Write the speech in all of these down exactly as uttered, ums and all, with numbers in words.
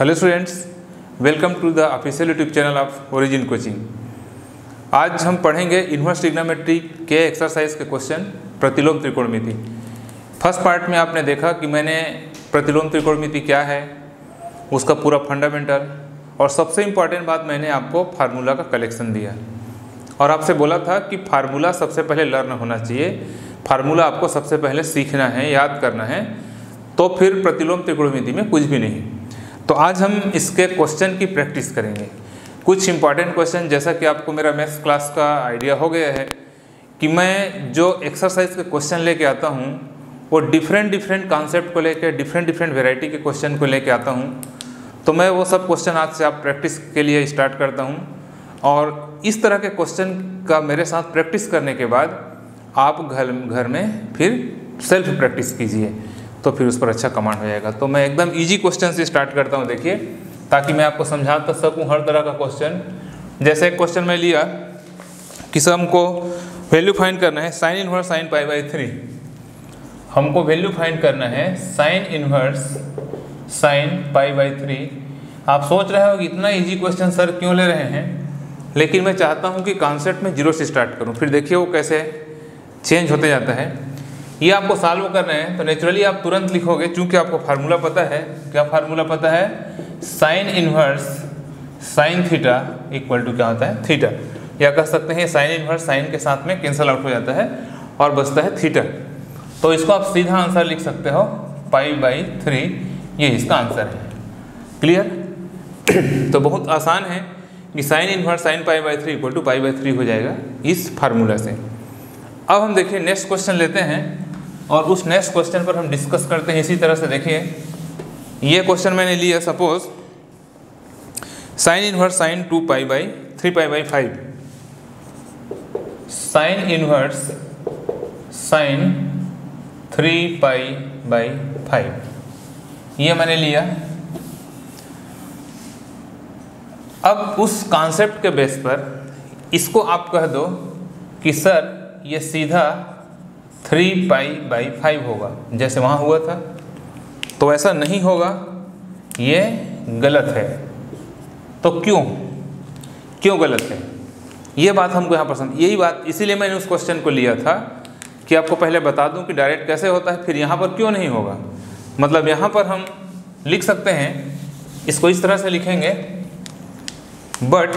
Hello students, welcome to the official YouTube channel of Origin coaching. आज हम पढ़ेंगे inverse trigonometry के exercise के क्वेश्चन प्रतिलोम त्रिकोणमिति। फर्स्ट पार्ट में आपने देखा कि मैंने प्रतिलोम त्रिकोणमिति क्या है, उसका पूरा फंडामेंटल और सबसे इम्पॉर्टेंट बात मैंने आपको फार्मूला का कलेक्शन दिया और आपसे बोला था कि फार्मूला सबसे पहले लर्न होना चाहिए, फार्मूला आपको सबसे पहले सीखना है, याद करना है, तो फिर प्रतिलोम त्रिकोणमिति में कुछ भी नहीं। तो आज हम इसके क्वेश्चन की प्रैक्टिस करेंगे। कुछ इंपॉर्टेंट क्वेश्चन, जैसा कि आपको मेरा मैथ्स क्लास का आइडिया हो गया है कि मैं जो एक्सरसाइज के क्वेश्चन लेके आता हूँ वो डिफरेंट डिफरेंट कॉन्सेप्ट को लेके, डिफरेंट डिफरेंट वेराइटी के क्वेश्चन को लेके आता हूँ। तो मैं वो सब क्वेश्चन आज से आप प्रैक्टिस के लिए स्टार्ट करता हूँ और इस तरह के क्वेश्चन का मेरे साथ प्रैक्टिस करने के बाद आप घर घर में फिर सेल्फ प्रैक्टिस कीजिए, तो फिर उस पर अच्छा कमांड हो जाएगा। तो मैं एकदम इजी क्वेश्चन से स्टार्ट करता हूँ, देखिए, ताकि मैं आपको समझा तो सकूँ हर तरह का क्वेश्चन। जैसे एक क्वेश्चन मैं लिया कि सर हमको वैल्यू फाइंड करना है sine inverse sine pi by three. हमको वैल्यू फाइंड करना है sine inverse sine pi by three. आप सोच रहे हो कि इतना इजी क्वेश्चन सर क्यों ले रहे हैं, लेकिन मैं चाहता हूँ कि कॉन्सेप्ट में जीरो से स्टार्ट करूँ, फिर देखिए वो कैसे चेंज होते जाता है। ये आपको सॉल्व करना है तो नेचुरली आप तुरंत लिखोगे, चूंकि आपको फार्मूला पता है। क्या फार्मूला पता है? Sine inverse sine theta equal to क्या होता है? थीटा। या कह सकते हैं साइन इनवर्स साइन के साथ में कैंसल आउट हो जाता है और बचता है थीटा। तो इसको आप सीधा आंसर लिख सकते हो पाई बाई थ्री, ये इसका आंसर है। क्लियर? तो बहुत आसान है कि sine inverse sine pi by three equal to pi by three हो जाएगा इस फार्मूला से। अब हम देखिए नेक्स्ट क्वेश्चन लेते हैं और उस नेक्स्ट क्वेश्चन पर हम डिस्कस करते हैं इसी तरह से। देखिए ये क्वेश्चन मैंने लिया, suppose sine inverse sine two pi by three pi by five, sine inverse sine three pi by five, ये मैंने लिया। अब उस कॉन्सेप्ट के बेस पर इसको आप कह दो कि सर ये सीधा थ्री पाई बाई फाइव होगा, जैसे वहाँ हुआ था। तो ऐसा नहीं होगा, ये गलत है। तो क्यों क्यों गलत है, ये बात हमको यहाँ पसंद, यही बात, इसीलिए मैंने उस क्वेश्चन को लिया था कि आपको पहले बता दूं कि डायरेक्ट कैसे होता है, फिर यहाँ पर क्यों नहीं होगा। मतलब यहाँ पर हम लिख सकते हैं, इसको इस तरह से लिखेंगे, but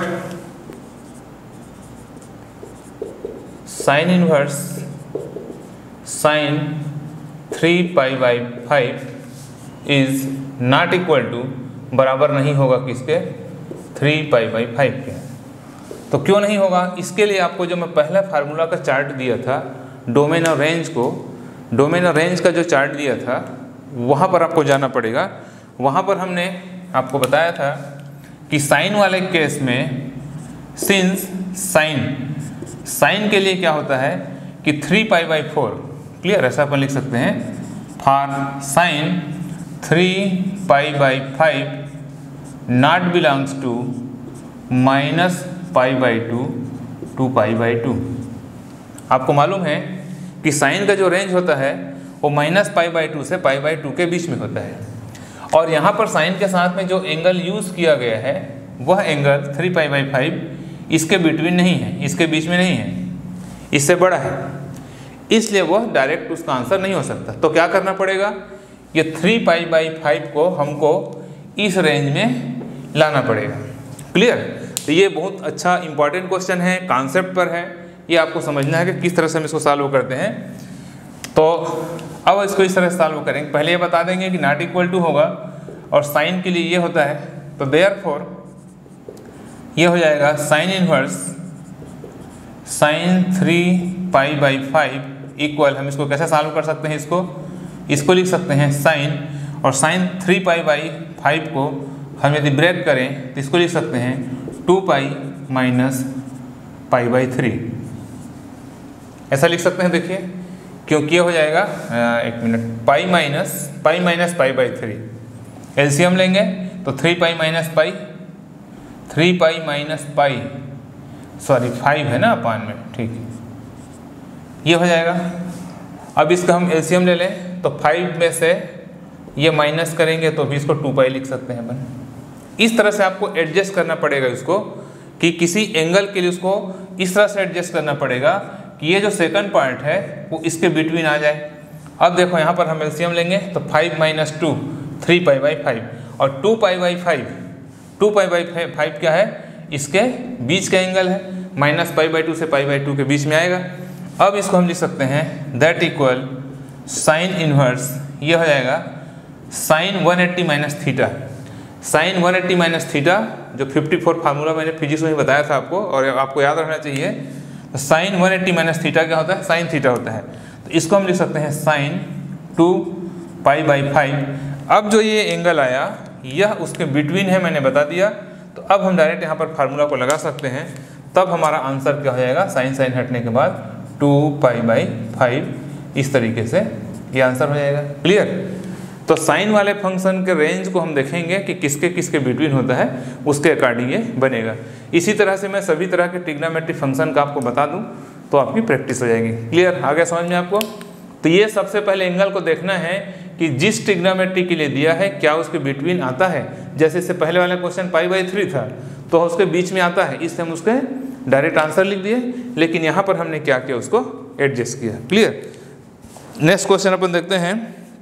sine inverse sine three pi by five is not equal to, बराबर नहीं होगा किसके? थ्री पाई बाई फाइव के। तो क्यों नहीं होगा, इसके लिए आपको जो मैं पहला फार्मूला का चार्ट दिया था, डोमेन और रेंज को, डोमेन और रेंज का जो चार्ट दिया था वहाँ पर आपको जाना पड़ेगा। वहाँ पर हमने आपको बताया था कि साइन वाले केस में, सिंस साइन साइन के लिए क्या होता है कि three pi by four, clear, ऐसा अपन लिख सकते हैं, for sine three pi by five not belongs to minus pi by two to pi by two. आपको मालूम है कि साइन का जो रेंज होता है वो माइनस पाई बाई टू से पाई बाई टू के बीच में होता है, और यहाँ पर साइन के साथ में जो एंगल यूज़ किया गया है वह angle three pi by five इसके बिटवीन नहीं है, इसके बीच में नहीं है, इससे बड़ा है, इसलिए वह डायरेक्ट उसका आंसर नहीं हो सकता। तो क्या करना पड़ेगा, ये थ्री पाई बाई फाइव को हमको इस रेंज में लाना पड़ेगा। क्लियर? तो ये बहुत अच्छा इंपॉर्टेंट क्वेश्चन है, कॉन्सेप्ट पर है, ये आपको समझना है कि किस तरह से हम इसको सॉल्व करते हैं। तो अब इसको इस तरह से सॉल्व करेंगे। पहले ये बता देंगे कि नॉट इक्वल टू होगा और साइन के लिए ये होता है, तो देयरफॉर ये हो जाएगा sine inverse sine three pi by five equal, हम इसको कैसे सॉल्व कर सकते हैं, इसको इसको लिख सकते हैं साइन, और sine three pi by five को हम यदि ब्रेक करें तो इसको लिख सकते हैं two pi minus pi by three, ऐसा लिख सकते हैं। देखिए क्योंकि ये हो जाएगा आ, एक minute, pi minus pi minus pi by three, LCM लेंगे तो three pi minus pi, three pi minus pi, sorry five है ना अपान में, ठीक है, ये हो जाएगा। अब इसका हम एलसीएम ले लें तो फाइव में से ये माइनस करेंगे तो भी इसको टू पाई लिख सकते हैं अपन। इस तरह से आपको एडजस्ट करना पड़ेगा उसको, कि किसी एंगल के लिए उसको इस तरह से एडजस्ट करना पड़ेगा कि ये जो सेकंड पार्ट है वो इसके बिटवीन आ जाए। अब देखो यहाँ पर हम एलसीएम लेंगे तो five minus two, three pi by five, और two pi by five, two pi by five क्या है, इसके बीच का एंगल है, माइनस पाई बाई टू से पाई बाई टू के बीच में आएगा। अब इसको हम लिख सकते हैं दैट इक्वल साइन इनवर्स, ये हो जाएगा sine one eighty minus theta. Sine one eighty minus theta जो फिफ्टी फोर फार्मूला मैंने फिजिक्स में ही बताया था आपको, और आपको याद रखना चाहिए। तो sine one eighty minus theta क्या होता है, साइन थीटा होता है। तो इसको हम लिख सकते हैं sine two pi by five. अब जो ये एंगल आया यह उसके बिटवीन है, मैंने बता दिया। तो अब हम डायरेक्ट यहाँ पर फार्मूला को लगा सकते हैं, तब हमारा आंसर क्या हो जाएगा, साइन साइन हटने के बाद टू पाई बाई फाइव, इस तरीके से ये आंसर हो जाएगा। क्लियर। तो साइन वाले फंक्शन के रेंज को हम देखेंगे कि किसके किसके बिटवीन होता है, उसके अकॉर्डिंग ये बनेगा। इसी तरह से मैं सभी तरह के ट्रिग्नोमेट्रिक फंक्शन का आपको बता दूं तो आपकी प्रैक्टिस हो जाएगी। क्लियर, आ गया समझ में आपको। तो ये सबसे पहले एंगल को देखना है कि जिस ट्रिग्नोमेट्री के लिए दिया है क्या उसके बिटवीन आता है। जैसे इससे पहले वाला क्वेश्चन पाई बाई थ्री था तो उसके बीच में आता है, इससे हम उसके डायरेक्ट आंसर लिख दिए, लेकिन यहाँ पर हमने क्या किया, उसको एडजस्ट किया। क्लियर। नेक्स्ट क्वेश्चन अपन देखते हैं।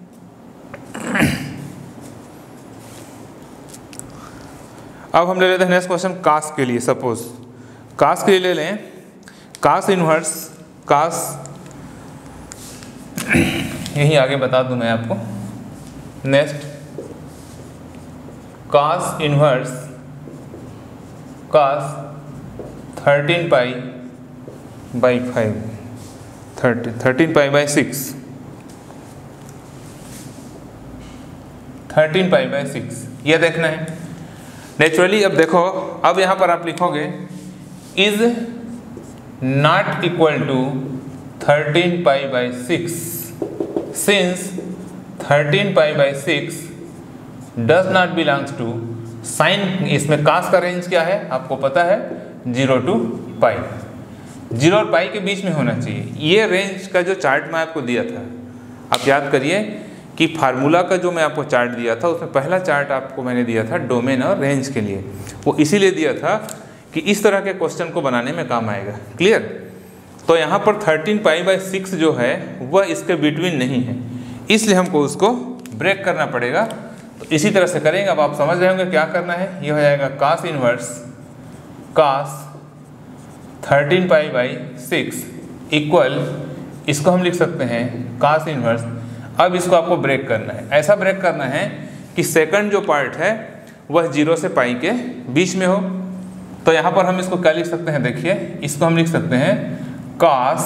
अब हम ले लेते हैं नेक्स्ट क्वेश्चन कास के लिए। सपोज कास के लिए ले लें, कास इनवर्स, कास यही आगे बता दूं मैं आपको। Next cos inverse cos thirteen pi by five, thirty thirteen pi by six, thirteen pi by six, ये देखना है। नेचुरली अब देखो, अब यहाँ पर आप लिखोगे is not equal to thirteen pi by six, since thirteen pi by six does not belongs to sine. इसमें कास का रेंज क्या है आपको पता है, जीरो टू पाई, जीरो और पाई के बीच में होना चाहिए। ये रेंज का जो चार्ट मैं आपको दिया था, आप याद करिए कि फार्मूला का जो मैं आपको चार्ट दिया था उसमें पहला चार्ट आपको मैंने दिया था डोमेन और रेंज के लिए। वो इसीलिए दिया था कि इस तरह के क्वेश्चन को बनाने में काम आएगा। क्लियर। तो यहाँ पर थर्टीन पाई बाई सिक्स जो है वह इसके बिटवीन नहीं है, इसलिए हमको उसको ब्रेक करना पड़ेगा। तो इसी तरह से करेंगे। अब आप समझ रहे होंगे क्या करना है। ये हो जाएगा cos inverse cos thirteen pi by six equal, इसको हम लिख सकते हैं कास इनवर्स। अब इसको आपको ब्रेक करना है, ऐसा ब्रेक करना है कि सेकंड जो पार्ट है वह जीरो से पाई के बीच में हो। तो यहाँ पर हम इसको क्या लिख सकते हैं, देखिए इसको हम लिख सकते हैं cos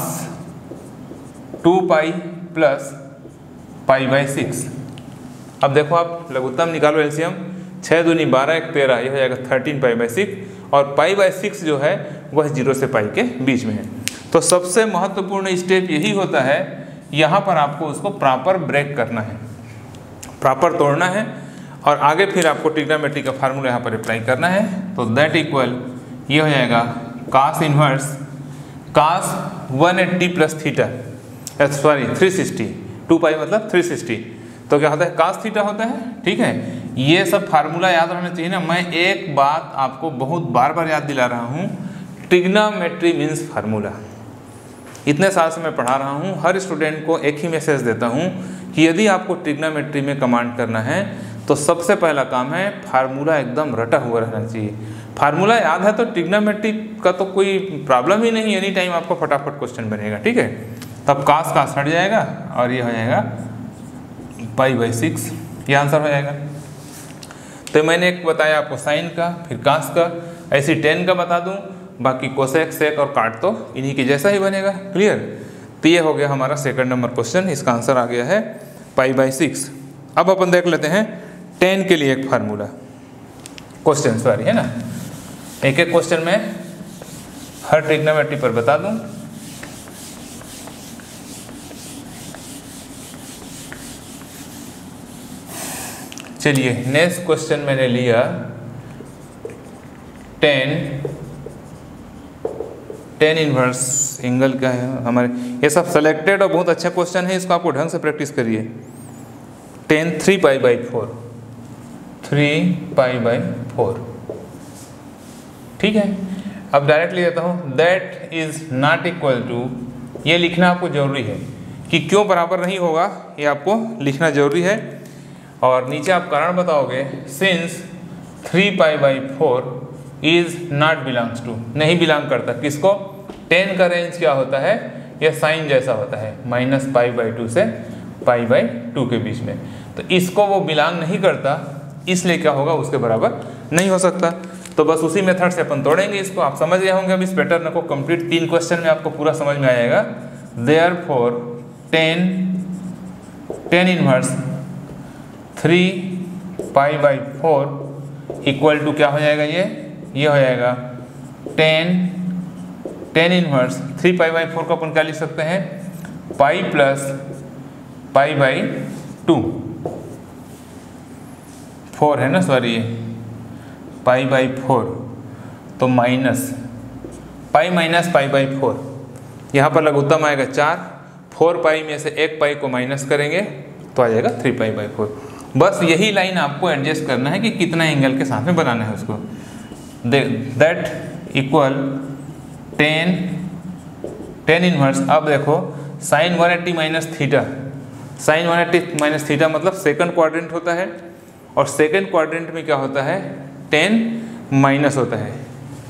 two pi plus pi by six. अब देखो आप लघुत्तम निकालो एलसीएम, छः दूनी बारह, एक तेरह, यह हो जाएगा थर्टीन पाई बाई सिक्स, और पाई बाई सिक्स जो है वह जीरो से पाई के बीच में है। तो सबसे महत्वपूर्ण स्टेप यही होता है, यहाँ पर आपको उसको प्रॉपर ब्रेक करना है, प्रॉपर तोड़ना है, और आगे फिर आपको ट्रिग्नोमेट्री का फार्मूला यहाँ पर अप्लाई करना है। तो दैट इक्वल ये हो जाएगा cos inverse cos one eighty plus theta, sorry three sixty, two pi मतलब थ्री सिक्सटी। तो क्या होता है, कास थीटा होता है। ठीक है, ये सब फार्मूला याद रखना चाहिए ना। मैं एक बात आपको बहुत बार बार याद दिला रहा हूँ, ट्रिग्नोमेट्री मीन्स फार्मूला। इतने साल से मैं पढ़ा रहा हूँ, हर स्टूडेंट को एक ही मैसेज देता हूँ कि यदि आपको ट्रिग्नोमेट्री में कमांड करना है तो सबसे पहला काम है फार्मूला एकदम रटा हुआ रहना चाहिए। फार्मूला याद है तो ट्रिग्नोमेट्री का तो कोई प्रॉब्लम ही नहीं, एनी टाइम आपको फटाफट क्वेश्चन बनेगा। ठीक है, तब कास कास हट जाएगा और ये हो जाएगा पाई बाई सिक्स, ये आंसर हो जाएगा। तो मैंने एक बताया आपको साइन का, फिर कास का, ऐसी टेन का बता दूँ, बाकी कोसेक सेक और काट तो इन्हीं के जैसा ही बनेगा। क्लियर। तो ये हो गया हमारा सेकंड नंबर क्वेश्चन, इसका आंसर आ गया है पाई बाई सिक्स। अब अपन देख लेते हैं टेन के लिए एक फार्मूला, क्वेश्चन सॉरी है ना, एक एक क्वेश्चन में हर ट्रिग्नोमेट्री पर बता दूं। चलिए नेक्स्ट क्वेश्चन मैंने लिया टेन टेन इनवर्स एंगल क्या है हमारे, ये सब सेलेक्टेड और बहुत अच्छा क्वेश्चन है, इसको आपको ढंग से प्रैक्टिस करिए। Tan three pi by four, three pi by four. ठीक है, अब डायरेक्ट ले जाता हूँ, that is not equal to, ये लिखना आपको जरूरी है कि क्यों बराबर नहीं होगा, ये आपको लिखना जरूरी है। और नीचे आप कारण बताओगे, since three pi by four is not belongs to, नहीं बिलोंग करता किसको, टेन का रेंज क्या होता है, यह साइन जैसा होता है, माइनस पाई बाई टू से पाई बाई टू के बीच में, तो इसको वो बिलोंग नहीं करता, इसलिए क्या होगा, उसके बराबर नहीं हो सकता। तो बस उसी मेथड से अपन तोड़ेंगे इसको। आप समझ गए होंगे अब इस पैटर्न को, कंप्लीट तीन क्वेश्चन में आपको पूरा समझ में आएगा। Therefore tan tan inverse three pi by four equal to क्या हो जाएगा, ये ये हो जाएगा tan tan inverse three pi by four को अपन क्या लिख सकते हैं, pi plus pi by two, four है ना, सॉरी ये पाई बाई फोर, तो minus pi minus pi by four, यहाँ पर लघुत्तम आएगा चार, फोर पाई में से एक पाई को माइनस करेंगे तो आ जाएगा थ्री पाई बाई फोर। बस यही लाइन आपको एडजस्ट करना है कि कितना एंगल के साथ में बनाना है उसको। That equal tan tan inverse, अब देखो sine one eighty minus theta, sine one eighty minus theta मतलब सेकंड क्वाड्रेंट होता है, और सेकंड क्वाड्रेंट में क्या होता है, टेन माइनस होता है।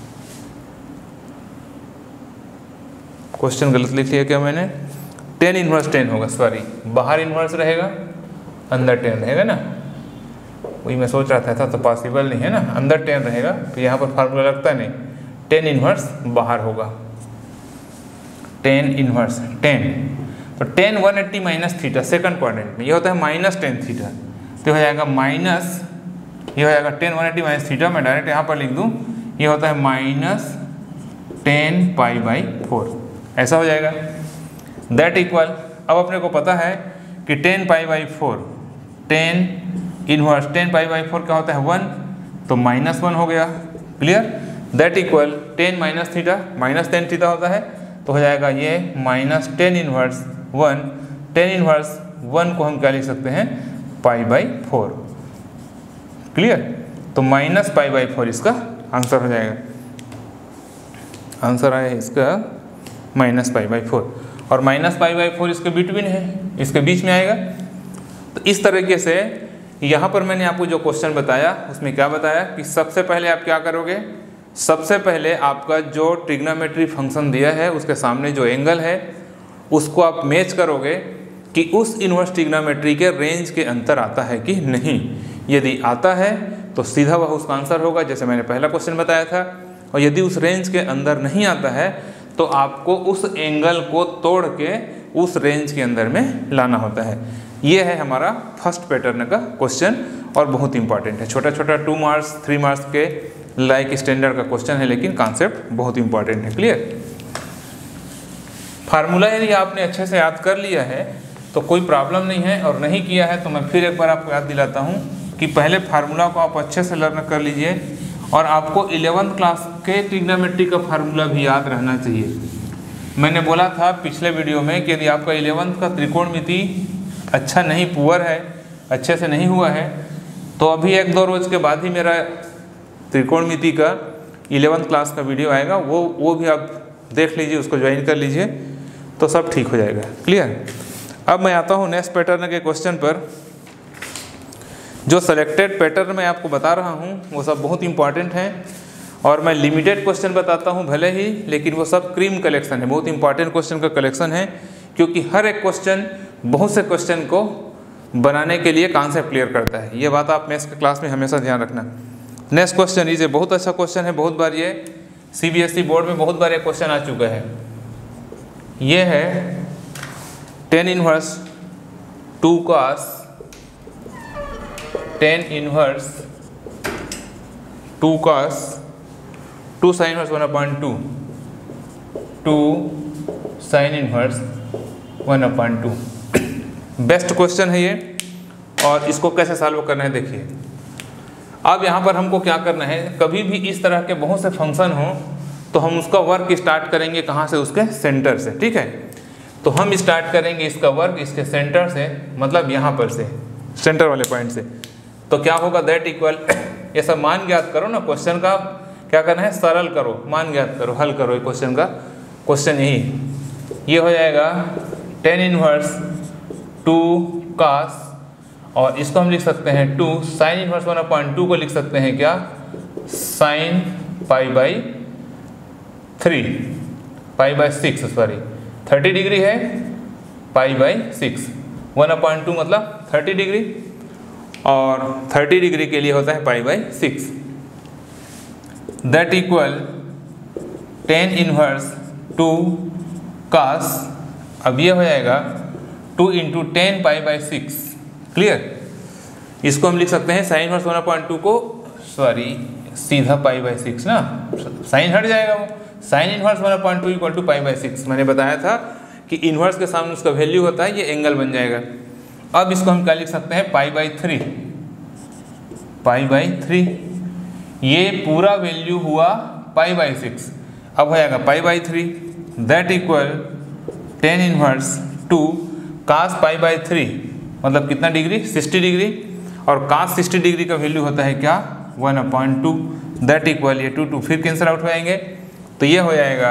क्वेश्चन गलत लिख लिया क्या मैंने, टेन इनवर्स टेन होगा, सॉरी बाहर इनवर्स रहेगा अंदर टेन रहेगा ना, वही मैं सोच रहा था, था तो पॉसिबल नहीं है ना, अंदर टेन रहेगा तो यहाँ पर फार्मूला लगता नहीं, टेन इनवर्स बाहर होगा, टेन इनवर्स टेन, तो tan one eighty minus theta second quadrant में ये होता है माइनस टेन थीटा, तो हो जाएगा माइनस, ये हो जाएगा tan one eighty minus theta, मैं डायरेक्ट यहाँ पर लिख दूँ, ये होता है minus tan pi by four, ऐसा हो जाएगा। दैट इक्वल, अब अपने को पता है कि tan pi by four, tan inverse tan pi by four क्या होता है, वन, तो माइनस वन हो गया, clear. That equal tan minus theta, minus tan theta होता है, तो हो जाएगा ये minus tan inverse one, tan inverse one को हम क्या लिख सकते हैं, पाई बाई फोर, क्लियर। तो माइनस पाई बाई फोर इसका आंसर हो जाएगा, आंसर आया इसका माइनस पाई बाई फोर, और माइनस पाई बाई फोर इसके बिटवीन है, इसके बीच में आएगा। तो इस तरीके से यहाँ पर मैंने आपको जो क्वेश्चन बताया उसमें क्या बताया कि सबसे पहले आप क्या करोगे, सबसे पहले आपका जो ट्रिग्नोमेट्री फंक्शन दिया है उसके सामने जो एंगल है उसको आप मैच करोगे कि उस इन्वर्स ट्रिग्नोमेट्री के रेंज के अंतर आता है कि नहीं। यदि आता है तो सीधा वह उसका आंसर होगा, जैसे मैंने पहला क्वेश्चन बताया था, और यदि उस रेंज के अंदर नहीं आता है तो आपको उस एंगल को तोड़ के उस रेंज के अंदर में लाना होता है। ये है हमारा फर्स्ट पैटर्न का क्वेश्चन और बहुत इंपॉर्टेंट है, छोटा छोटा टू मार्क्स थ्री मार्क्स के लाइक स्टैंडर्ड का क्वेश्चन है, लेकिन कॉन्सेप्ट बहुत इंपॉर्टेंट है, क्लियर। फार्मूला यदि आपने अच्छे से याद कर लिया है तो कोई प्रॉब्लम नहीं है, और नहीं किया है तो मैं फिर एक बार आपको याद दिलाता हूँ कि पहले फार्मूला को आप अच्छे से लर्न कर लीजिए, और आपको इलेवंथ क्लास के ट्रिग्नोमेट्री का फार्मूला भी याद रहना चाहिए। मैंने बोला था पिछले वीडियो में कि यदि आपका इलेवंथ का त्रिकोणमिति अच्छा नहीं, पुअर है, अच्छे से नहीं हुआ है, तो अभी एक दो रोज़ के बाद ही मेरा त्रिकोणमिति का इलेवंथ क्लास का वीडियो आएगा, वो वो भी आप देख लीजिए, उसको ज्वाइन कर लीजिए, तो सब ठीक हो जाएगा, क्लियर। अब मैं आता हूँ नेक्स्ट पैटर्न के क्वेश्चन पर। जो सेलेक्टेड पैटर्न मैं आपको बता रहा हूँ वो सब बहुत इंपॉर्टेंट हैं, और मैं लिमिटेड क्वेश्चन बताता हूँ भले ही, लेकिन वो सब क्रीम कलेक्शन है, बहुत इंपॉर्टेंट क्वेश्चन का कलेक्शन है, क्योंकि हर एक क्वेश्चन बहुत से क्वेश्चन को बनाने के लिए कॉन्सेप्ट क्लियर करता है। ये बात आप मैथ्स के क्लास में हमेशा ध्यान रखना। नेक्स्ट क्वेश्चन इज बहुत अच्छा क्वेश्चन है, बहुत बार ये सीबीएसई बोर्ड में बहुत बार ये क्वेश्चन आ चुका है। ये है tan inverse two cos tan inverse two cos two sine inverse one upon two two sine inverse one upon two. Best question है ये, और इसको कैसे सॉल्व करना है देखिए। अब यहाँ पर हमको क्या करना है, कभी भी इस तरह के बहुत से फंक्शन हो तो हम उसका वर्क स्टार्ट करेंगे कहाँ से, उसके सेंटर से, ठीक है। तो हम स्टार्ट करेंगे इसका वर्क इसके सेंटर से, मतलब यहाँ पर से, सेंटर वाले पॉइंट से। तो क्या होगा, दैट इक्वल, ये सब मान ज्ञात करो ना, क्वेश्चन का क्या करना है, सरल करो, मान ज्ञात करो, हल करो ये क्वेश्चन का, क्वेश्चन यही, ये हो जाएगा टेन इनवर्स टू कास, और इसको हम लिख सकते हैं two sine inverse one upon two को लिख सकते हैं क्या, sine pi by three, pi by six, sorry thirty degree है, pi by six, one upon two मतलब थर्टी डिग्री, और थर्टी डिग्री के लिए होता है pi by six, that equal tan inverse two cos, अब ये हो जाएगा two into tan pi by six, clear. इसको हम लिख सकते हैं sine inverse one upon two को, सॉरी सीधा पाई बाई सिक्स ना, साइन हट जाएगा वो, sine inverse one upon two equal to pi by six, मैंने बताया था कि इनवर्स के सामने उसका वैल्यू होता है, ये एंगल बन जाएगा। अब इसको हम क्या लिख सकते हैं, pi by three, pi by three, ये पूरा वैल्यू हुआ पाई बाई सिक्स, अब हो जाएगा pi by three, that equal tan inverse two cos pi by three, मतलब कितना डिग्री, सिक्सटी डिग्री, और कास सिक्सटी डिग्री का वैल्यू होता है क्या, one upon two, that equal, ये टू टू फिर कैंसिल आउट हो जाएंगे, तो ये हो जाएगा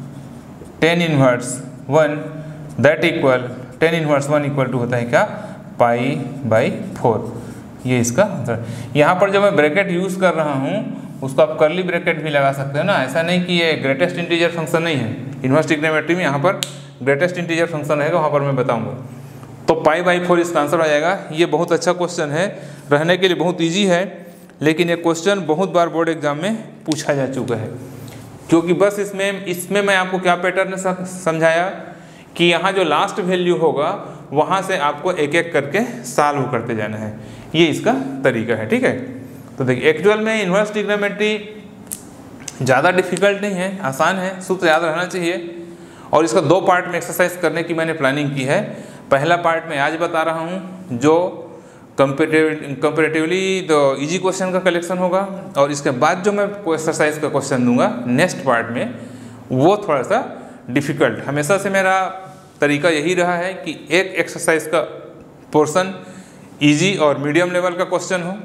tan inverse one, that equal tan inverse one equal to होता है क्या, पाई बाई फोर, ये इसका आंसर। यहाँ पर जो मैं ब्रैकेट यूज़ कर रहा हूँ उसको आप कर्ली ब्रैकेट भी लगा सकते हो ना, ऐसा नहीं कि ये ग्रेटेस्ट इंटीजर फंक्शन नहीं है, इनवर्स ट्रिग्नोमेट्री में यहाँ पर ग्रेटेस्ट इंटीजर फंक्शन रहेगा, वहाँ पर मैं बताऊँगा। तो पाई बाई फोर इसका आंसर हो जाएगा। ये बहुत अच्छा क्वेश्चन है, रहने के लिए बहुत ईजी है, लेकिन ये क्वेश्चन बहुत बार बोर्ड एग्जाम में पूछा जा चुका है, क्योंकि बस इसमें इसमें मैं आपको क्या पैटर्न समझाया कि यहाँ जो लास्ट वैल्यू होगा वहाँ से आपको एक एक करके सॉल्व करते जाना है, ये इसका तरीका है, ठीक है। तो देखिए एक्चुअल में इन्वर्स ट्रिग्नोमेट्री ज़्यादा डिफिकल्ट नहीं है, आसान है, सूत्र याद रहना चाहिए, और इसका दो पार्ट में एक्सरसाइज करने की मैंने प्लानिंग की है। पहला पार्ट मैं आज बता रहा हूँ जो कंपेरेटिव कंपेरेटिवली तो इजी क्वेश्चन का कलेक्शन होगा, और इसके बाद जो मैं एक्सरसाइज का क्वेश्चन दूंगा नेक्स्ट पार्ट में वो थोड़ा सा डिफ़िकल्ट। हमेशा से मेरा तरीका यही रहा है कि एक एक्सरसाइज का पोर्शन इजी और मीडियम लेवल का क्वेश्चन हो,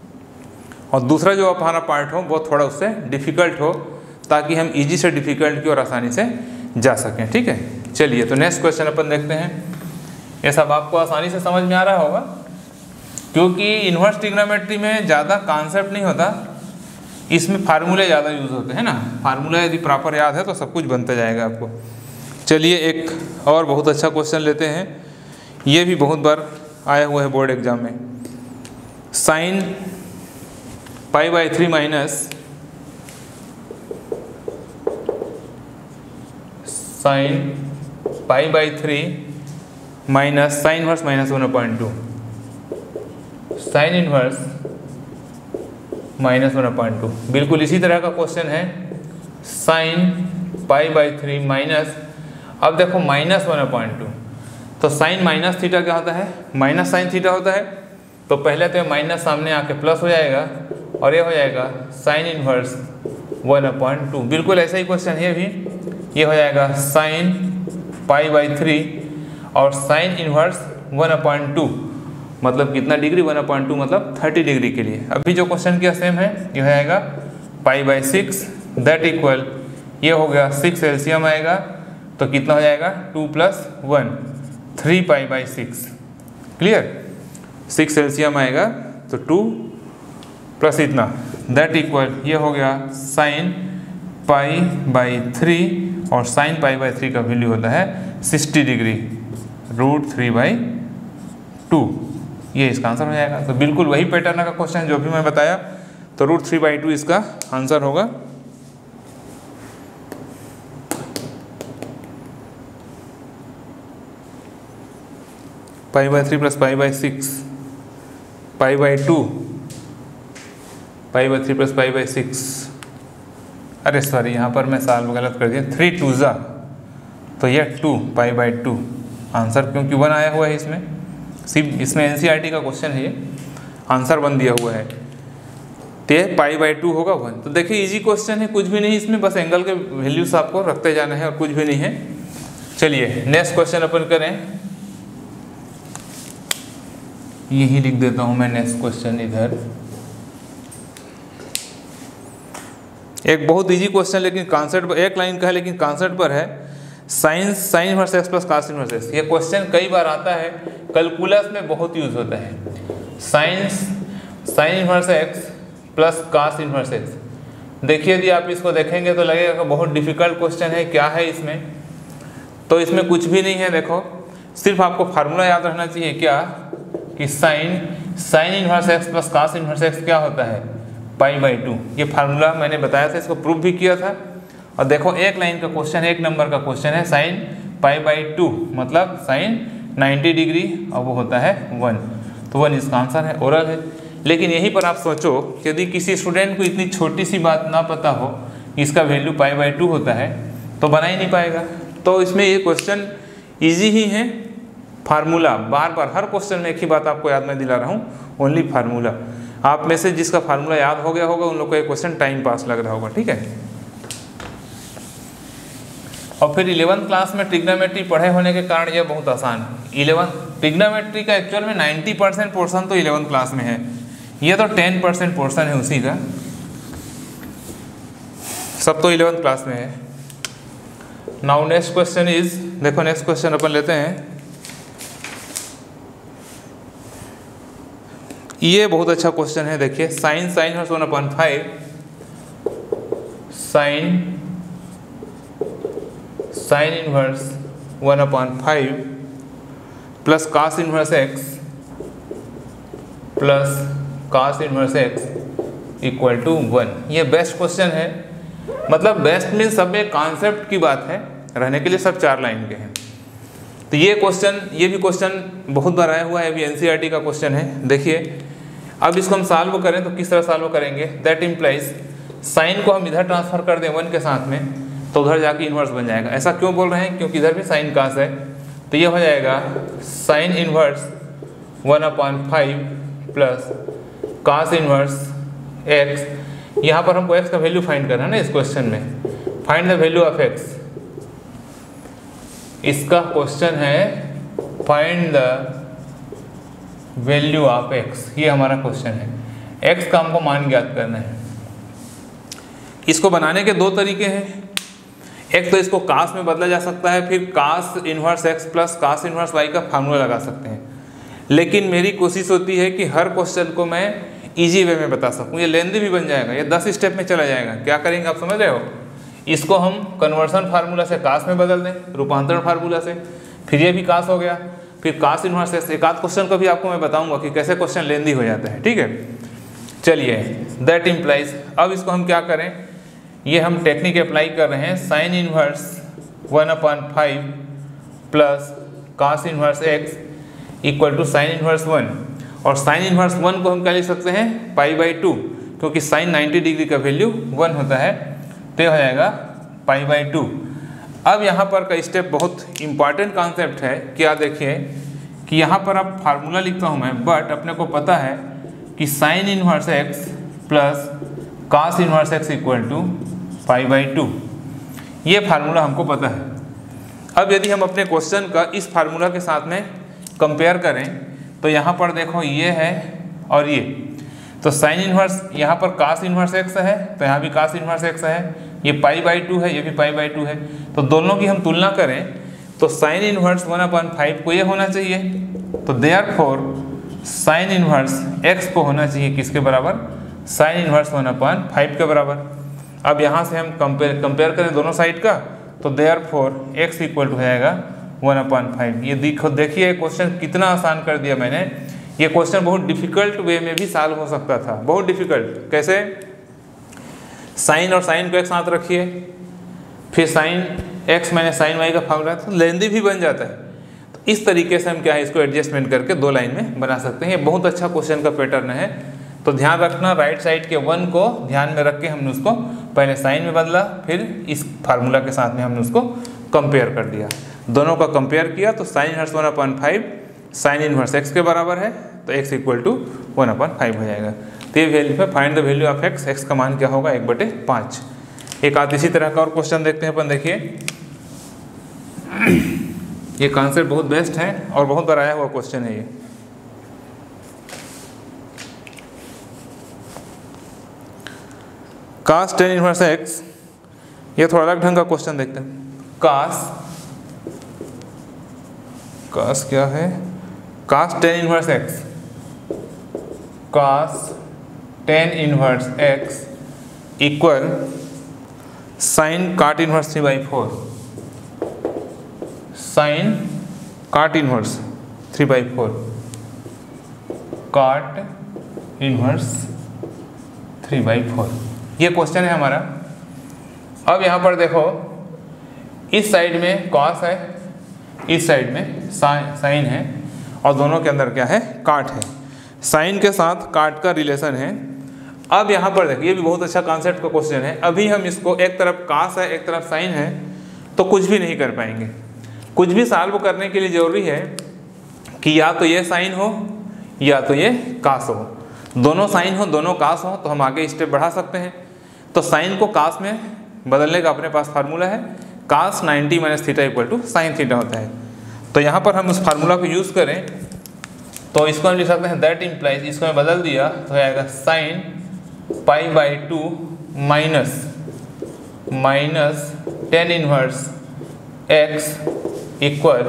और दूसरा जो हमारा पार्ट हो वो थोड़ा उससे डिफ़िकल्ट हो, ताकि हम इजी से डिफ़िकल्ट की ओर आसानी से जा सकें, ठीक है। चलिए तो नेक्स्ट क्वेश्चन अपन देखते हैं। ये सब आपको आसानी से समझ में आ रहा होगा, क्योंकि इन्वर्स ट्रिग्नोमेट्री में ज़्यादा कॉन्सेप्ट नहीं होता, इसमें फार्मूले ज़्यादा यूज़ होते हैं ना, फार्मूला यदि प्रॉपर याद है तो सब कुछ बनता जाएगा आपको। चलिए एक और बहुत अच्छा क्वेश्चन लेते हैं, ये भी बहुत बार आया हुआ है बोर्ड एग्जाम में। Sine pi by three minus sine pi by three minus sine inverse minus one upon two, sine inverse minus one upon two, बिल्कुल इसी तरह का क्वेश्चन है। Sine pi by three minus, अब देखो माइनस वन अपॉइंट टू, तो sine minus theta क्या होता है, माइनस साइन थीटा होता है, तो पहले तो माइनस सामने आके प्लस हो जाएगा, और ये हो जाएगा sine inverse one upon two, बिल्कुल ऐसा ही क्वेश्चन है भी, ये हो जाएगा साइन पाई बाई थ्री और sine inverse one upon two, मतलब कितना डिग्री, वन अपॉइंट टू मतलब थर्टी डिग्री के लिए। अभी जो क्वेश्चन किया सेम है, ये हो जाएगा pi by six, that equal, ये हो गया सिक्स एलसीएम आएगा, तो कितना हो जाएगा two plus one, three pi by six, clear. Six LCM आएगा तो टू प्लस इतना, दैट इक्वल, ये हो गया साइन पाई बाई थ्री, और साइन पाई बाई थ्री का वैल्यू होता है sixty degree, root three by two, ये इसका आंसर हो जाएगा। तो बिल्कुल वही पैटर्न का क्वेश्चन जो भी मैं बताया, तो रूट थ्री बाई टू इसका आंसर होगा। Pi by three plus pi by six, pi by two, pi by three plus pi by six, अरे सॉरी यहाँ पर मैं साल गलत कर दिया, थ्री टू ज़ा, तो ये two pi by two answer, क्योंकि वन आया हुआ है इसमें, सिर्फ इसमें एनसीईआरटी का क्वेश्चन है, ये आंसर वन दिया हुआ है, तो पाई बाई टू होगा वन। तो देखिए इजी क्वेश्चन है, कुछ भी नहीं इसमें, बस एंगल के वैल्यूज आपको रखते जाना है और कुछ भी नहीं है। चलिए नेक्स्ट क्वेश्चन अपन करें। यही लिख देता हूँ मैं नेक्स्ट क्वेश्चन इधर। एक बहुत इजी क्वेश्चन लेकिन कॉन्सेप्ट पर, एक लाइन का है लेकिन कॉन्सेप्ट पर है। Sine sine inverse x plus cos inverse X, ये क्वेश्चन कई बार आता है, कैलकुलस में बहुत यूज होता है। Sine sine inverse x plus cos inverse X, देखिए यदि आप इसको देखेंगे तो लगेगा कि बहुत डिफिकल्ट क्वेश्चन है, क्या है इसमें? तो इसमें कुछ भी नहीं है। देखो सिर्फ आपको फार्मूला याद रखना चाहिए, क्या कि sine sine inverse x plus cos inverse X क्या होता है? Pi by two. ये फार्मूला मैंने बताया था, इसको प्रूव भी किया था। और देखो एक लाइन का क्वेश्चन, एक नंबर का क्वेश्चन है, साइन पाई बाई टू मतलब साइन नाइन्टी डिग्री और वो होता है वन, तो वन इसका आंसर है, ओरल है। लेकिन यहीं पर आप सोचो यदि किसी स्टूडेंट को इतनी छोटी सी बात ना पता हो, इसका वैल्यू पाई बाई टू होता है, तो बना ही नहीं पाएगा। तो इसमें ये क्वेश्चन ईजी ही है, फार्मूला बार बार हर क्वेश्चन में एक ही बात आपको याद मैं दिला रहा हूँ, ओनली फार्मूला। आप में से जिसका फार्मूला याद हो गया होगा उन लोग को ये क्वेश्चन टाइम पास लग रहा होगा, ठीक है। और फिर इलेवंथ क्लास में ट्रिग्नोमेट्री पढ़े होने के कारण यह बहुत आसान है। इलेवंथ ट्रिग्नोमेट्री का एक्चुअल में नाइन्टी परसेंट पोर्सन तो इलेवंथ क्लास में है, ये तो टेन परसेंट पोर्सन है उसी का, सब तो इलेवंथ क्लास में है। नाउ नेक्स्ट क्वेश्चन इज, देखो नेक्स्ट क्वेश्चन अपन लेते हैं। ये बहुत अच्छा क्वेश्चन है, देखिए sine sine inverse one upon five, sine sine inverse one upon five plus cos inverse x plus cos inverse x equal to one. ये बेस्ट क्वेश्चन है, मतलब बेस्ट मीन सब में कॉन्सेप्ट की बात है, रहने के लिए सब चार लाइन के हैं। तो ये क्वेश्चन, ये भी क्वेश्चन बहुत बार आया हुआ है, अभी एनसीईआरटी का क्वेश्चन है। देखिए अब इसको हम सॉल्व करें तो किस तरह सॉल्व करेंगे? दैट इम्प्लाइज साइन को हम इधर ट्रांसफर कर दें वन के साथ में, तो उधर जाके इन्वर्स बन जाएगा। ऐसा क्यों बोल रहे हैं? क्योंकि इधर भी साइन कास है, तो ये हो जाएगा sine inverse one upon five plus cos inverse X. यहाँ पर हमको एक्स का वैल्यू फाइंड करना है ना इस क्वेश्चन में, find the value of X. इसका क्वेश्चन है find the value of X, ये हमारा क्वेश्चन है। एक्स का हमको मान ज्ञात करना है। इसको बनाने के दो तरीके हैं, एक तो इसको कास में बदला जा सकता है, फिर cos inverse X plus cos inverse Y का फार्मूला लगा सकते हैं। लेकिन मेरी कोशिश होती है कि हर क्वेश्चन को मैं इजी वे में बता सकूं, ये लेंदी भी बन जाएगा, ये दस स्टेप में चला जाएगा। क्या करेंगे आप समझ रहे हो? इसको हम कन्वर्सन फार्मूला से कास में बदल दें, रूपांतरण फार्मूला से, फिर ये भी कास हो गया, फिर कास इन्वर्स एक्स। एक आध क्वेश्चन को भी आपको मैं बताऊंगा कि कैसे क्वेश्चन लेंदी हो जाता है, ठीक है। चलिए दैट इम्प्लाइज, अब इसको हम क्या करें, ये हम टेक्निक अप्लाई कर रहे हैं। Sine inverse one upon five plus cos inverse X equal to sine inverse one, और साइन इन्वर्स वन को हम क्या लिख सकते हैं? पाई बाई टू, क्योंकि साइन नाइन्टी डिग्री का वैल्यू वन होता है, तो हो जाएगा पाई बाई टू। अब यहाँ पर का स्टेप बहुत इंपॉर्टेंट कॉन्सेप्ट है। क्या देखिए कि यहाँ पर अब फार्मूला लिखता हूँ मैं, बट अपने को पता है कि sine inverse X plus cos inverse X equal to pi by two, ये फार्मूला हमको पता है। अब यदि हम अपने क्वेश्चन का इस फार्मूला के साथ में कंपेयर करें तो यहाँ पर देखो ये है और ये, तो साइन इन्वर्स यहाँ पर कास इन्वर्स एक्स है, तो यहाँ भी कास इन्वर्स एक्स है, ये पाई बाई टू है, ये भी पाई बाई टू है। तो दोनों की हम तुलना करें तो sine inverse one upon five को ये होना चाहिए, तो देयरफॉर साइन इन्वर्स एक्स को होना चाहिए किसके बराबर? Sine inverse one upon five के बराबर। अब यहाँ से हम कंपेयर कंपेयर करें दोनों साइड का, तो देयरफॉर एक्स इक्वल टू हो जाएगा वन अपॉन फाइव। ये देखो, देखिए क्वेश्चन कितना आसान कर दिया मैंने। ये क्वेश्चन बहुत डिफिकल्ट वे में भी सॉल्व हो सकता था, बहुत डिफिकल्ट। कैसे? साइन और साइन को एक साथ रखिए, फिर साइन एक्स मैंने साइन वाई का फार्मूला, तो लेंदी भी बन जाता है। तो इस तरीके से हम क्या है इसको एडजस्टमेंट करके दो लाइन में बना सकते हैं। ये बहुत अच्छा क्वेश्चन का पैटर्न है, तो ध्यान रखना राइट साइड के वन को ध्यान में रख के हमने उसको पहले साइन में बदला, फिर इस फार्मूला के साथ में हमने उसको कंपेयर कर दिया। दोनों का कंपेयर किया तो sine inverse one upon five sine inverse X के बराबर है, तो X equal to one upon five हो जाएगा। तो ये वैल्यू पे find the value of X, X का मान क्या होगा? एक बटे पाँच। एक आध इसी तरह का और क्वेश्चन देखते हैं अपन। देखिए ये कॉन्सेप्ट बहुत बेस्ट है और बहुत बार आया हुआ क्वेश्चन है ये। कास टेन इनवर्स एक्स, ये थोड़ा अलग ढंग का क्वेश्चन देखते हैं। कास कास क्या है, cos tan inverse X, cos tan inverse x equal sine cot inverse three by four, sine cot inverse three by four, cot inverse three by four, ये क्वेश्चन है हमारा। अब यहाँ पर देखो, इस साइड में कॉस है, इस साइड में साइन है, और दोनों के अंदर क्या है, काट है। साइन के साथ काट का रिलेशन है। अब यहाँ पर देखिए, ये भी बहुत अच्छा कॉन्सेप्ट का क्वेश्चन है। अभी हम इसको, एक तरफ कास है एक तरफ साइन है, तो कुछ भी नहीं कर पाएंगे। कुछ भी सॉल्व करने के लिए ज़रूरी है कि या तो ये साइन हो या तो ये कास हो। दोनों साइन हो दोनों कास हो तो हम आगे स्टेप बढ़ा सकते हैं। तो साइन को कास में बदलने का अपने पास फार्मूला है, cos ninety minus theta equal to sine theta होता है। तो यहाँ पर हम उस फार्मूला को यूज़ करें तो इसको हम लिख सकते हैं दैट इम्प्लाइज, इसको मैं बदल दिया तो आएगा sine pi by two minus minus tan inverse x equal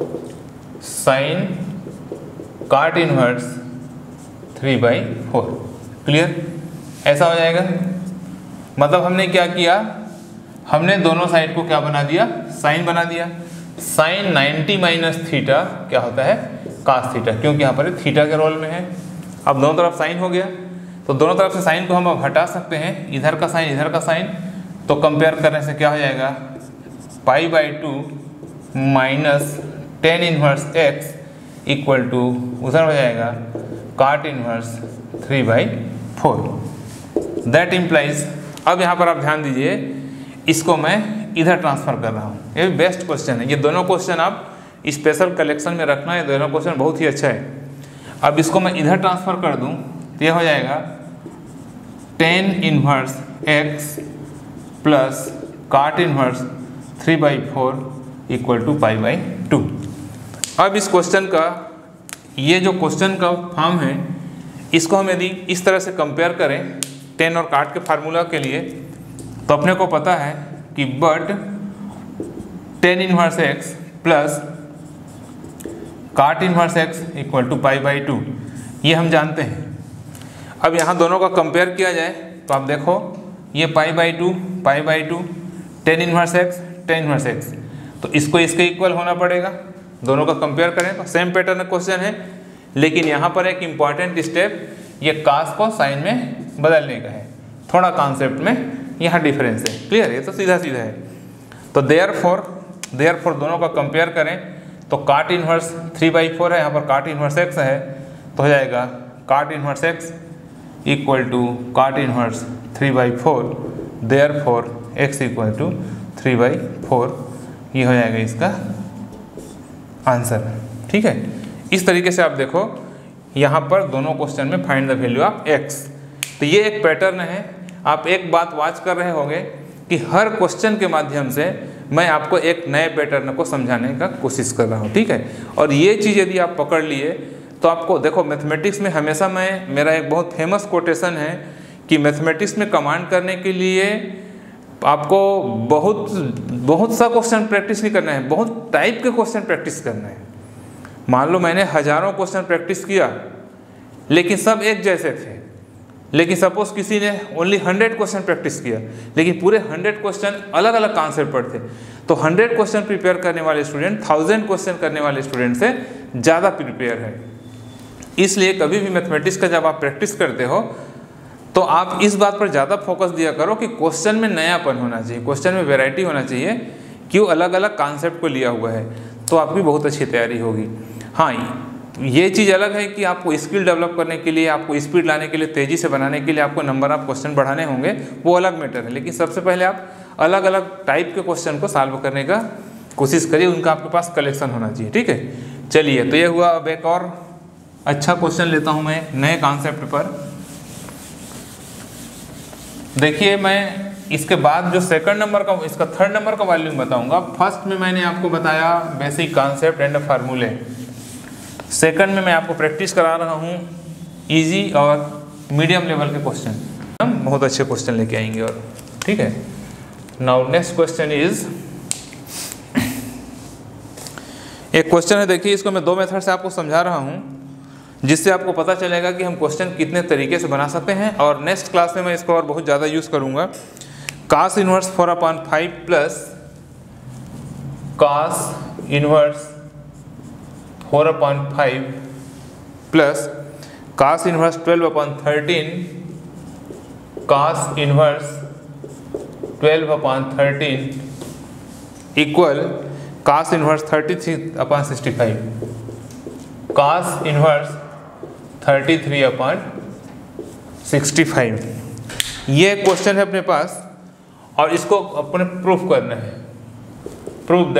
sine cot inverse three by four. Clear, ऐसा हो जाएगा। मतलब हमने क्या किया, हमने दोनों साइड को क्या बना दिया, साइन बना दिया। साइन नाइन्टी माइनस थीटा क्या होता है, कास थीटा, क्योंकि यहाँ पर थीटा के रोल में है। अब दोनों तरफ साइन हो गया, तो दोनों तरफ से साइन को हम अब हटा सकते हैं, इधर का साइन इधर का साइन, तो कंपेयर करने से क्या हो जाएगा, pi by two minus tan inverse x equal to उधर हो जाएगा cot inverse three by four. That implies, अब यहाँ पर आप ध्यान दीजिए, इसको मैं इधर ट्रांसफ़र कर रहा हूँ। ये भी बेस्ट क्वेश्चन है। ये दोनों क्वेश्चन आप स्पेशल कलेक्शन में रखना, ये दोनों क्वेश्चन बहुत ही अच्छा है। अब इसको मैं इधर ट्रांसफ़र कर दूँ तो ये हो जाएगा tan inverse x plus cot inverse three by four equal to pi by two. अब इस क्वेश्चन का, ये जो क्वेश्चन का फॉर्म है, इसको हम यदि इस तरह से कंपेयर करें टेन और काट के फार्मूला के लिए, तो अपने को पता है कि but tan inverse x plus cot inverse x equal to pi by two, ये हम जानते हैं। अब यहाँ दोनों का कंपेयर किया जाए तो आप देखो, ये pi by two pi by two, tan inverse x tan inverse x, तो इसको इसके इक्वल होना पड़ेगा। दोनों का कंपेयर करें तो सेम पैटर्न क्वेश्चन है, लेकिन यहाँ पर एक इम्पॉर्टेंट स्टेप, ये कास को साइन में बदलने का है। थोड़ा कॉन्सेप्ट में यहाँ डिफरेंस है। क्लियर, ये तो सीधा सीधा है। तो देयर फोर देयर फोर दोनों का कंपेयर करें तो काट इनवर्स थ्री बाई फोर है, यहाँ पर काट इनवर्स एक्स है, तो हो जाएगा cot inverse x equal to cot inverse three by four, therefore x equal to three by four, ये हो जाएगा इसका आंसर। ठीक है, इस तरीके से आप देखो, यहाँ पर दोनों क्वेश्चन में find the value of x. तो ये एक पैटर्न है। आप एक बात वॉच कर रहे होंगे कि हर क्वेश्चन के माध्यम से मैं आपको एक नए पैटर्न को समझाने का कोशिश कर रहा हूँ। ठीक है, और ये चीज़ यदि आप पकड़ लिए तो आपको देखो, मैथमेटिक्स में हमेशा मैं, मेरा एक बहुत फेमस कोटेशन है कि मैथमेटिक्स में कमांड करने के लिए आपको बहुत बहुत सा क्वेश्चन प्रैक्टिस नहीं करना है, बहुत टाइप के क्वेश्चन प्रैक्टिस करना है। मान लो मैंने हजारों क्वेश्चन प्रैक्टिस किया, लेकिन सब एक जैसे थे। लेकिन सपोज किसी ने ओनली हंड्रेड क्वेश्चन प्रैक्टिस किया, लेकिन पूरे हंड्रेड क्वेश्चन अलग अलग कॉन्सेप्ट पर थे, तो हंड्रेड क्वेश्चन प्रिपेयर करने वाले स्टूडेंट थाउजेंड क्वेश्चन करने वाले स्टूडेंट से ज़्यादा प्रिपेयर है। इसलिए कभी भी मैथमेटिक्स का जब आप प्रैक्टिस करते हो तो आप इस बात पर ज़्यादा फोकस दिया करो कि क्वेश्चन में नयापन होना चाहिए, क्वेश्चन में वैरायटी होना चाहिए, क्यों अलग अलग कॉन्सेप्ट को लिया हुआ है, तो आपकी बहुत अच्छी तैयारी होगी। हाँ, ये चीज़ अलग है कि आपको स्किल डेवलप करने के लिए, आपको स्पीड लाने के लिए, तेज़ी से बनाने के लिए आपको नंबर ऑफ क्वेश्चन बढ़ाने होंगे, वो अलग मैटर है। लेकिन सबसे पहले आप अलग अलग टाइप के क्वेश्चन को सॉल्व करने का कोशिश करिए, उनका आपके पास कलेक्शन होना चाहिए। ठीक है, चलिए, तो ये हुआ। अब एक और अच्छा क्वेश्चन लेता हूँ मैं नए कॉन्सेप्ट पर। देखिए, मैं इसके बाद जो सेकंड नंबर का, इसका थर्ड नंबर का वॉल्यूम बताऊंगा। फर्स्ट में मैंने आपको बताया बेसिक कॉन्सेप्ट एंड फार्मूले, सेकंड में मैं आपको प्रैक्टिस करा रहा हूँ इजी और मीडियम लेवल के क्वेश्चन। हम बहुत अच्छे क्वेश्चन लेके आएंगे। और ठीक है, नाउ नेक्स्ट क्वेश्चन इज, एक क्वेश्चन है, देखिए इसको मैं दो मेथड से आपको समझा रहा हूँ जिससे आपको पता चलेगा कि हम क्वेश्चन कितने तरीके से बना सकते हैं। और नेक्स्ट क्लास में मैं इसको और बहुत ज़्यादा यूज़ करूँगा। Cos inverse four upon five plus cos inverse four upon five plus cos inverse twelve upon thirteen cos inverse twelve upon thirteen equal cos inverse thirty three upon sixty five cos inverse thirty three upon sixty five. ये question है अपने पास और इसको अपने proof करना है, proof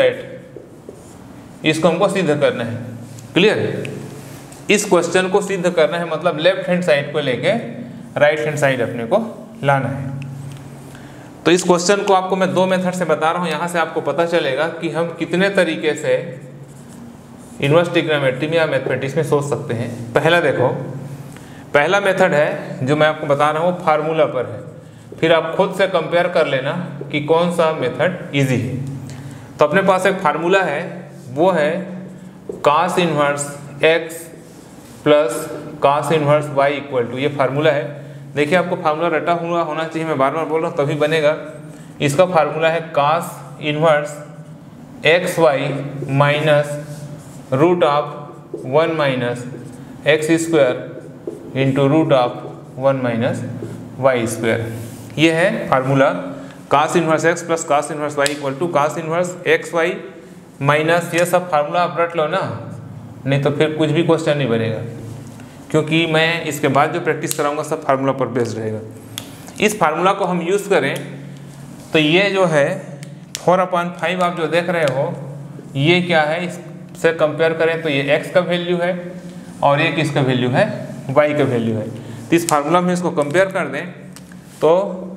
that, इसको हमको सिद्ध करना है। क्लियर? इस क्वेश्चन को सिद्ध करना है मतलब लेफ्ट हैंड साइड को लेके राइट हैंड साइड अपने को लाना है। तो इस क्वेश्चन को आपको मैं दो मेथड से बता रहा हूँ, यहाँ से आपको पता चलेगा कि हम कितने तरीके से इनवर्स ट्रिग्नोमेट्री में या मैथमेटिक्स में सोच सकते हैं। पहला देखो, पहला मेथड है जो मैं आपको बता रहा हूँ फार्मूला पर है, फिर आप खुद से कंपेयर कर लेना कि कौन सा मेथड इजी है। तो अपने पास एक फार्मूला है, वो है cos inverse x plus cos inverse y equal to, ये फार्मूला है। देखिए आपको फार्मूला रटा हुआ होना चाहिए, मैं बार बार बोल रहा हूँ तभी बनेगा। इसका फार्मूला है cos inverse x y minus root of one minus x square into root of one minus y square. ये है formula cos inverse x plus cos inverse y equal to cos inverse x y minus, ये सब formula आप रट लो ना, नहीं तो फिर कुछ भी क्वेश्चन नहीं बनेगा, क्योंकि मैं इसके बाद जो प्रैक्टिस कराऊंगा सब फार्मूला पर बेस्ड रहेगा। इस फार्मूला को हम यूज़ करें तो ये जो है फोर अपॉन फाइव आप जो देख रहे हो, ये क्या है, इससे कंपेयर करें तो ये x का वैल्यू है और ये किसका वैल्यू है, y का वैल्यू है। तो इस फार्मूला में इसको कंपेयर कर दें तो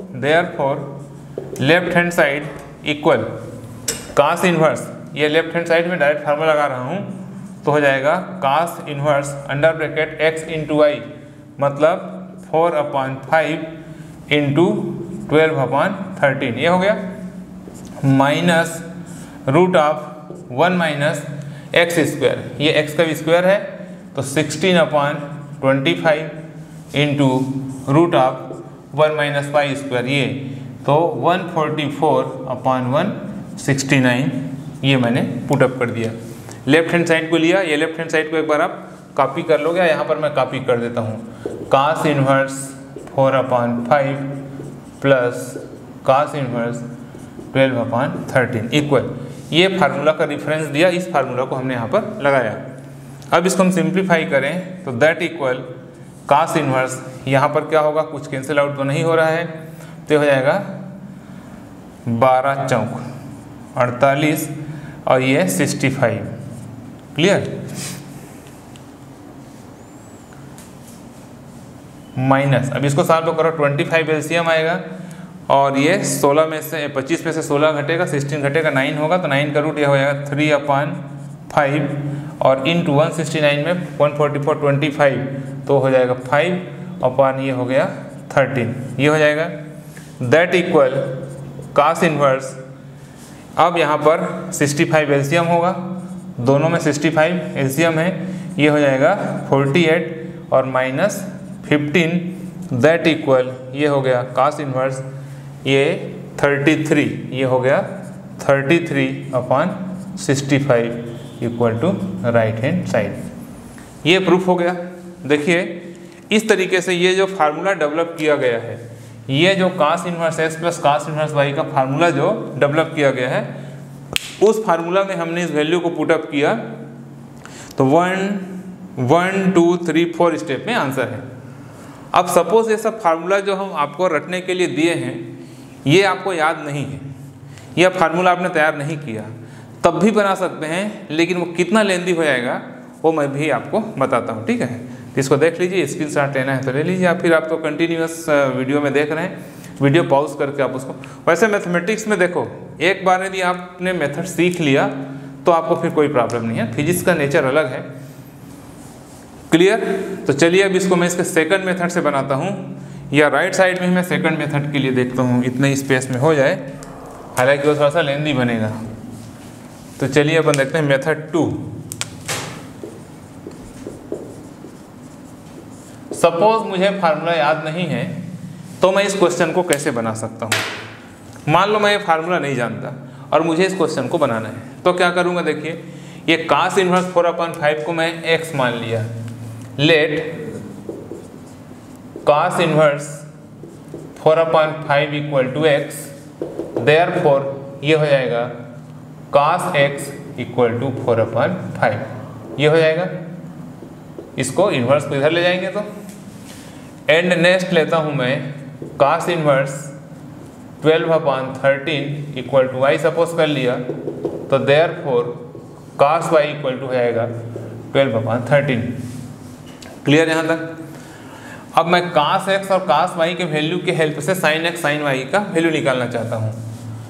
therefore left hand side equal cos inverse, ये लेफ्ट हैंड साइड में डायरेक्ट फार्मूला लगा रहा हूँ, तो हो जाएगा cos inverse under bracket x into y, मतलब four upon five into twelve upon thirteen, ये हो गया, minus root of one minus x square, ये एक्स का भी स्क्वायर है तो sixteen upon twenty five into root of one minus y square, ये तो one forty four upon one sixty nine, ये मैंने पुटअप कर दिया। लेफ्ट हैंड साइड को लिया, ये लेफ्ट हैंड साइड को एक बार आप कॉपी कर लोगे, यहाँ पर मैं कॉपी कर देता हूँ। Cos inverse four upon five plus cos inverse twelve upon thirteen equal, ये फार्मूला का रिफरेंस दिया, इस फार्मूला को हमने यहाँ पर लगाया। अब इसको हम सिंप्लीफाई करें तो दैट इक्वल कास इनवर्स, यहाँ पर क्या होगा, कुछ कैंसिल आउट तो नहीं हो रहा है, तो हो जाएगा बारह चौक अड़तालीस और ये सिक्सटी फाइव। क्लियर? माइनस, अब इसको सॉल्व करो, ट्वेंटी फाइव एलसीएम आएगा और ये सोलह में से पच्चीस में से सोलह घटेगा, सिक्सटीन घटेगा, नाइन होगा, तो नाइन का रूट यह हो जाएगा थ्री अपॉन फाइव और इंटू वन सिक्सटी नाइन में one forty four twenty five, तो हो जाएगा फाइव अपॉन ये हो गया थर्टीन, ये हो जाएगा। दैट इक्वल कास इनवर्स, अब यहाँ पर सिक्सटी फाइव एलसीएम होगा, दोनों में सिक्सटी फाइव एलसीएम है, ये हो जाएगा फोर्टी एट और माइनस फिफ्टीन, दैट इक्वल ये हो गया कास इनवर्स ये थर्टी थ्री, ये हो गया thirty three upon sixty five equal to right hand side. ये प्रूफ हो गया। देखिए इस तरीके से ये जो फार्मूला डेवलप किया गया है, ये जो cos inverse x plus cos inverse y का फार्मूला जो डेवलप किया गया है, उस फार्मूला में हमने इस वैल्यू को पुटअप किया तो one one two three four step में आंसर है। अब सपोज ये सब फार्मूला जो हम आपको रटने के लिए दिए हैं, ये आपको याद नहीं है, यह फार्मूला आपने तैयार नहीं किया, तब भी बना सकते हैं, लेकिन वो कितना लेंदी हो जाएगा वो मैं भी आपको बताता हूँ। ठीक है, तो इसको देख लीजिए, स्क्रीन शॉट लेना है तो ले लीजिए, या फिर आप तो कंटिन्यूअस वीडियो में देख रहे हैं, वीडियो पॉज करके आप उसको, वैसे मैथमेटिक्स में देखो एक बार यदि आपने मेथड सीख लिया तो आपको फिर कोई प्रॉब्लम नहीं है, फिजिक्स का नेचर अलग है। क्लियर? तो चलिए अब इसको मैं इसके सेकंड मेथड से बनाता हूँ। या राइट साइड में मैं सेकंड मेथड के लिए देखता हूँ इतने स्पेस में हो जाए, हालांकि वो थोड़ा सा लेंदी बनेगा। तो चलिए अपन देखते हैं मेथड टू। सपोज मुझे फार्मूला याद नहीं है तो मैं इस क्वेश्चन को कैसे बना सकता हूँ। मान लो मैं ये फार्मूला नहीं जानता और मुझे इस क्वेश्चन को बनाना है, तो क्या करूँगा, देखिए ये cos inverse four upon five को मैं एक्स मान लिया। Let cos inverse four upon five equal to x, therefore ये हो जाएगा cos x equal to four upon five, ये हो जाएगा। इसको इन्वर्स को इधर ले जाएंगे तो एंड नेक्स्ट लेता हूँ मैं cos inverse twelve upon thirteen equal to y suppose कर लिया, तो therefore cos y equal to हो जाएगा ट्वेल्व अपॉन थर्टीन। क्लियर यहाँ तक? अब मैं कास एक्स और कास वाई के वैल्यू के हेल्प से साइन एक्स साइन वाई का वैल्यू निकालना चाहता हूँ,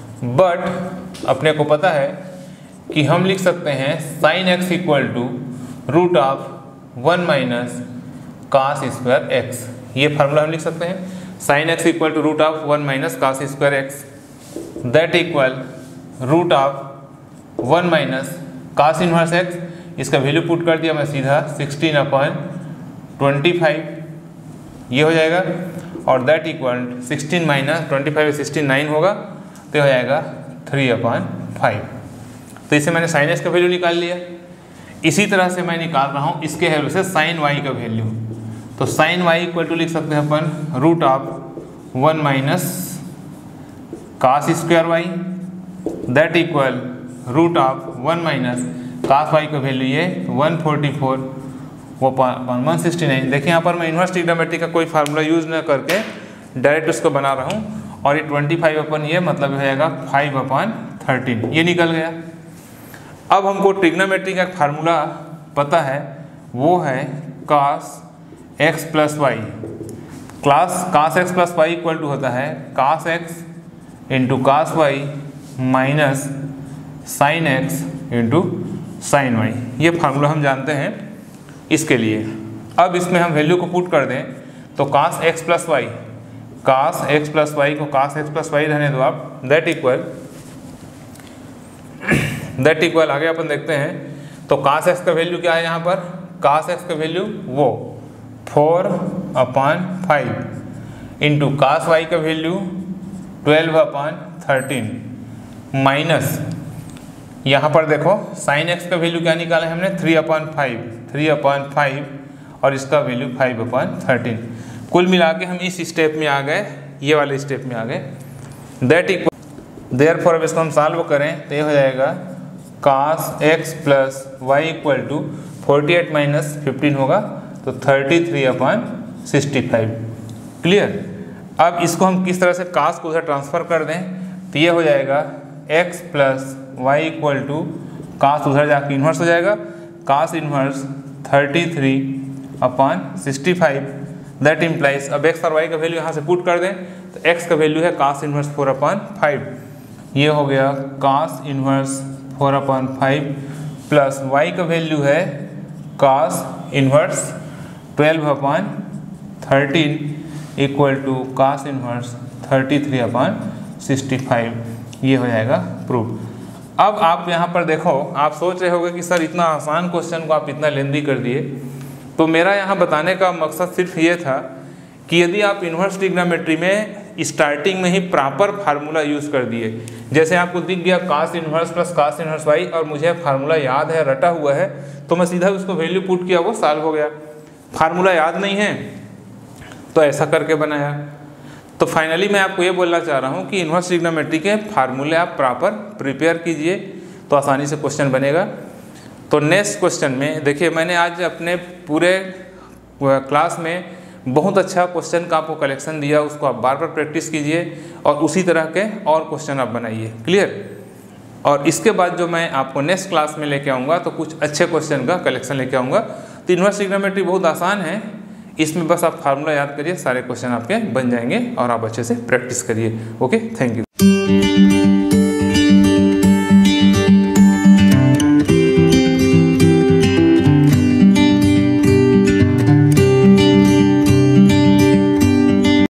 बट अपने को पता है कि हम लिख सकते हैं sine x equal to root of one minus cos square x. ये फार्मूला हम लिख सकते हैं, sine x equal to root of one minus cos square x, that equal root of one minus cos inverse x. इसका value put कर दिया मैं सीधा सिक्सटीन अपॉन ट्वेंटी फाइव, ये हो जाएगा। और that equal sixteen minus twenty five sixteen nine होगा, तो हो जाएगा थ्री अपॉन फाइव। तो इसे मैंने साइन एक्स का वैल्यू निकाल लिया। इसी तरह से मैं निकाल रहा हूँ इसके हेल्प से साइन वाई का वैल्यू। तो साइन वाई इक्वल टू लिख सकते हैं अपन root of one minus cos square y, that equal root of one minus cos y का वैल्यू ये वन फोर्टी फोर वो वन सिक्सटी नाइन। देखिए यहाँ पर मैं इन्वर्स ट्रिग्नोमेट्री का कोई फार्मूला यूज़ न करके डायरेक्ट उसको बना रहा हूँ, और ये ट्वेंटी फाइव अपन ये मतलब हो जाएगा फाइव अपॉन थर्टीन, ये निकल गया। अब हमको ट्रिग्नोमेट्री का फार्मूला पता है, वो है cos x plus y. Class cos x plus y equal to होता है cos x into cos y minus sine x into sine y. ये फार्मूला हम जानते हैं इसके लिए। अब इसमें हम वैल्यू को पुट कर दें तो cos x plus y, cos x plus y को कास एक्स प्लस वाई रहने दो आप, दैट इक्वल दैट इक्वल आगे अपन देखते हैं। तो कास एक्स का वैल्यू क्या है यहाँ पर, कास एक्स का वैल्यू वो four upon five into cos y का value twelve upon thirteen minus यहाँ पर देखो साइन एक्स का वैल्यू क्या निकाला है हमने, three upon five three upon five और इसका वैल्यू फाइव अपॉन थर्टीन। कुल मिला के हम इस स्टेप में आ गए, ये वाले स्टेप में आ गए। दैट इक्वल देयरफॉर अब इसको हम सॉल्व करें तो ये हो जाएगा cos x plus y equal to forty eight minus fifteen होगा, तो thirty three upon sixty five. Clear? अब इसको हम किस तरह से कास को उधर ट्रांसफ़र कर दें तो ये हो जाएगा x plus y equal to cos उधर जाके इन्वर्स हो जाएगा, cos inverse thirty three upon sixty five. That implies अब एक्स और वाई का वैल्यू यहाँ से पुट कर दें तो एक्स का वैल्यू है cos inverse four upon five, ये हो गया cos inverse four upon five plus y का वैल्यू है cos inverse twelve upon thirteen equal to cos inverse thirty three upon sixty five, ये हो जाएगा प्रूफ। अब आप यहाँ पर देखो, आप सोच रहे होंगे कि सर इतना आसान क्वेश्चन को आप इतना लेंदी कर दिए। तो मेरा यहाँ बताने का मकसद सिर्फ ये था कि यदि आप इन्वर्स ट्रिग्नोमेट्री में स्टार्टिंग में ही प्रॉपर फार्मूला यूज़ कर दिए, जैसे आपको दिख गया cos inverse plus cos inverse y और मुझे फार्मूला याद है, रटा हुआ है, तो मैं सीधा उसको वैल्यू पुट किया, वो सॉल्व हो गया। फार्मूला याद नहीं है तो ऐसा करके बनाया। तो फाइनली मैं आपको ये बोलना चाह रहा हूँ कि इन्वर्स ट्रिग्नोमेट्री के फार्मूले आप प्रॉपर प्रिपेयर कीजिए तो आसानी से क्वेश्चन बनेगा। तो नेक्स्ट क्वेश्चन में देखिए, मैंने आज अपने पूरे क्लास में बहुत अच्छा क्वेश्चन का आपको कलेक्शन दिया, उसको आप बार बार प्रैक्टिस कीजिए और उसी तरह के और क्वेश्चन आप बनाइए। क्लियर? और इसके बाद जो मैं आपको नेक्स्ट क्लास में लेके आऊँगा तो कुछ अच्छे क्वेश्चन का कलेक्शन लेके आऊँगा। तो इन्वर्स ट्रिग्नोमेट्री बहुत आसान है, इसमें बस आप फार्मूला याद करिए, सारे क्वेश्चन आपके बन जाएंगे और आप अच्छे से प्रैक्टिस करिए। Okay, thank you.